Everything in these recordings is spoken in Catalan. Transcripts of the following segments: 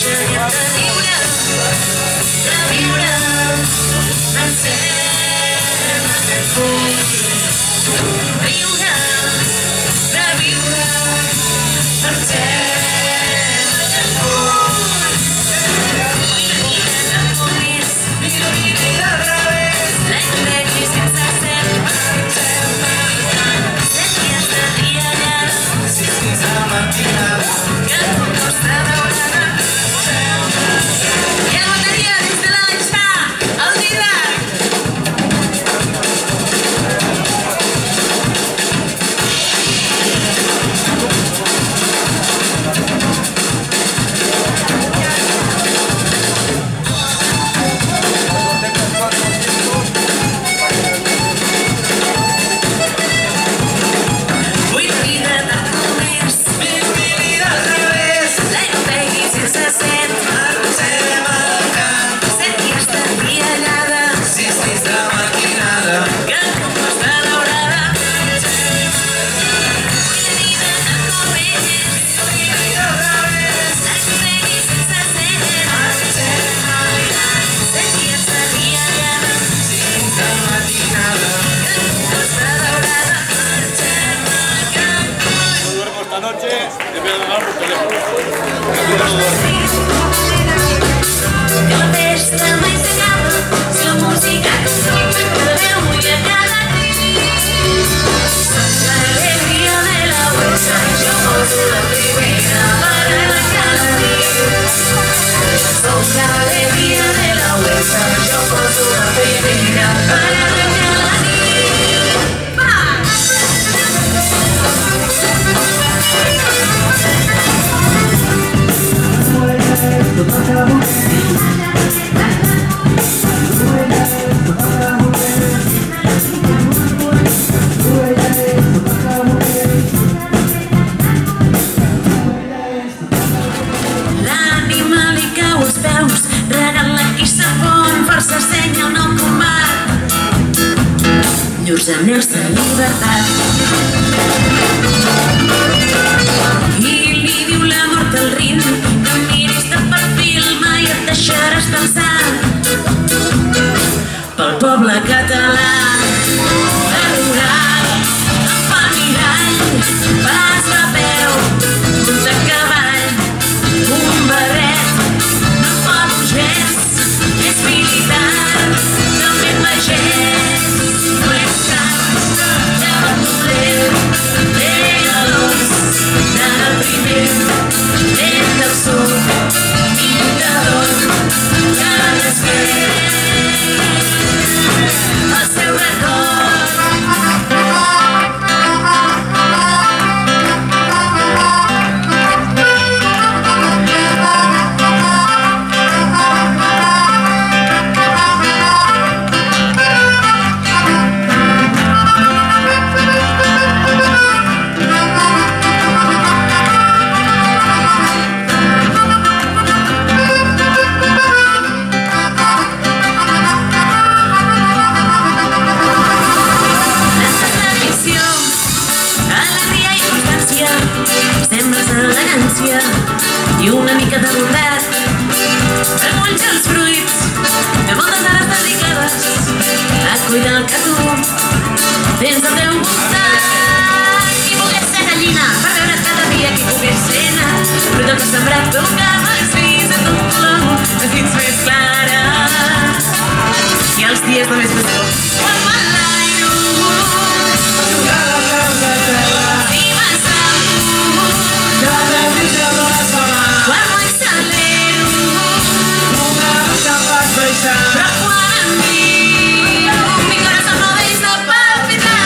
Llurs anells de llibertat. I li diu la mort al rin que miris de perfil mai et deixaràs pensar pel poble català. Rural, amb el mirall, pas de peu, punt de cavall, un barret, no fa bugets, és militar, també pagès. I una mica de bondat, regolls els fruits de moltes hores dedicades a cuidar el que tu tens al teu costat. Qui volgués ser gallina per veure cada dia qui pogués ser nat, però tot sembrat tocava els fills a tot l'amo, les dits més clares i els dies de més pastor. Quan m'enlairo jugar a la peu de terra i m'assalto cada mitja d'hora sola. Quan m'accelero una mica vas baixar, però quan em diu mi corazón no deja palpitar.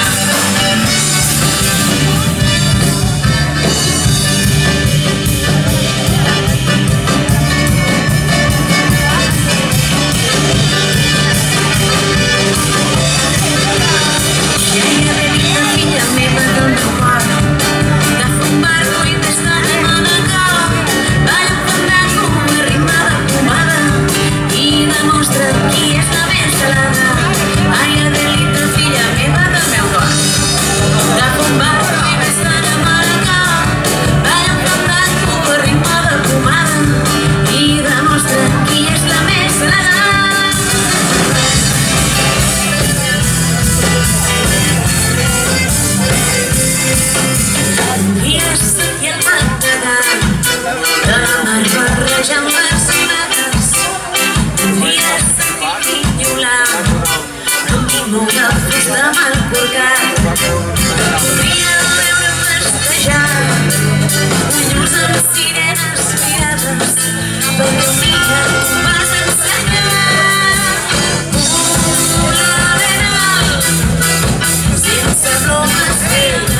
com una festa mal corcat. Podria veure festejar llurs amb sirenes mirades per l'humilla vas ensenyar una arena sense bromes velles.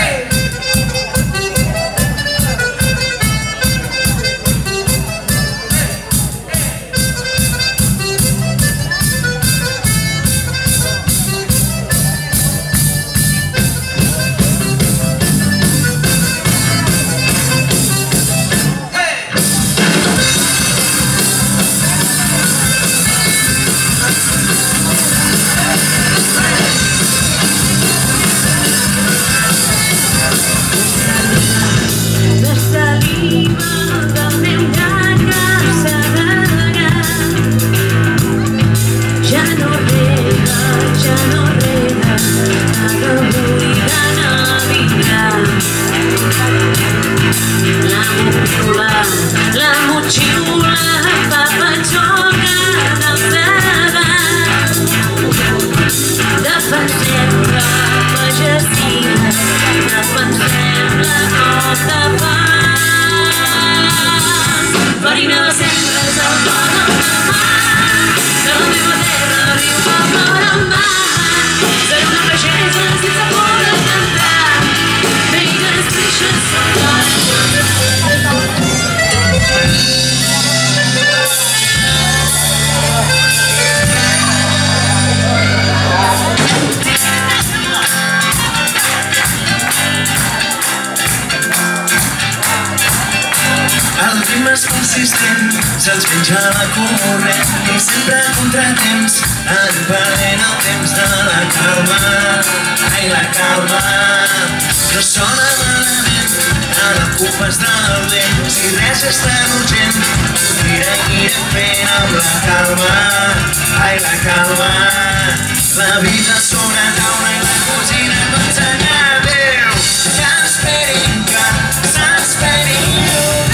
La motxilla fa patxoca d'alçada, defensem la pagesia, defensem la cosa pas. Farina de cendres al pont del mar, de la meva terra riu pel nord al mar. Seré una pagesa sense por de cantar, veïnes freixes són les ritmes persistent, se'ls menja la corrent i sempre a contratemps, perdent el temps de la calma. Ai, la calma no sona malament, ara ocupes del vent. Si res és tan urgent, anirem fent amb la calma. Ai, la calma, la vida sobre taula i la cosina no ensenyar. Déu, que esperin, que s'esperin.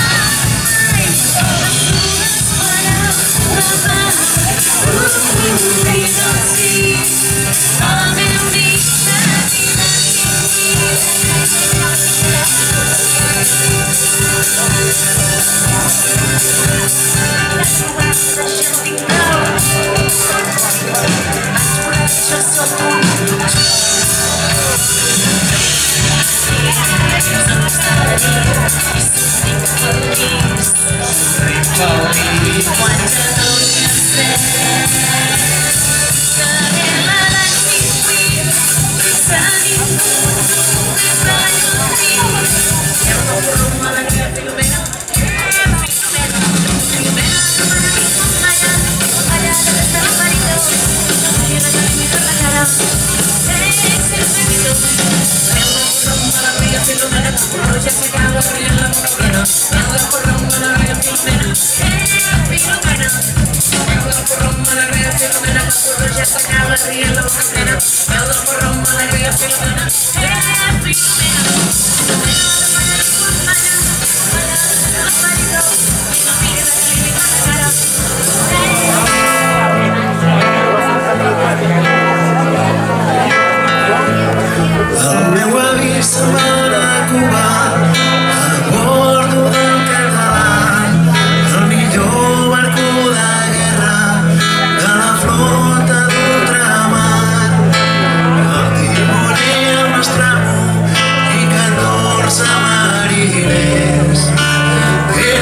El meu avi se'n va anar a Cuba a bordo del català, el millor barco de guerra de la flota d'ultramar. El timoner, el nostre amo i 14 mariners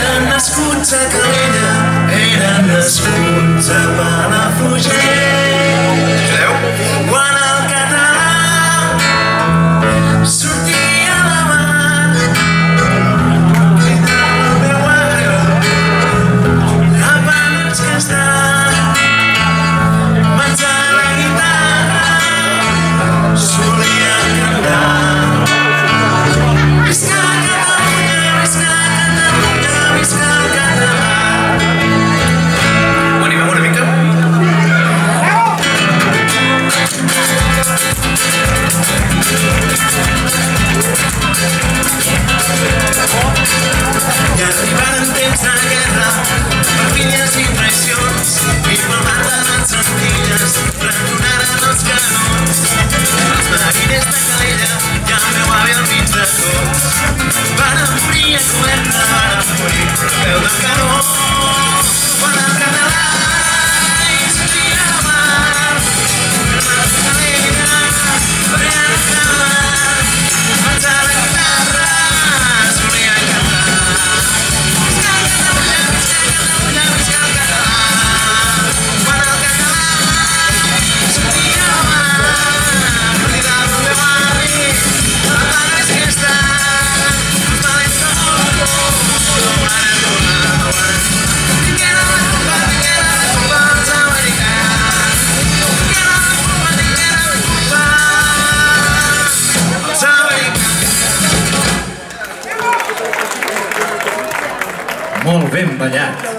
molt ben ballat.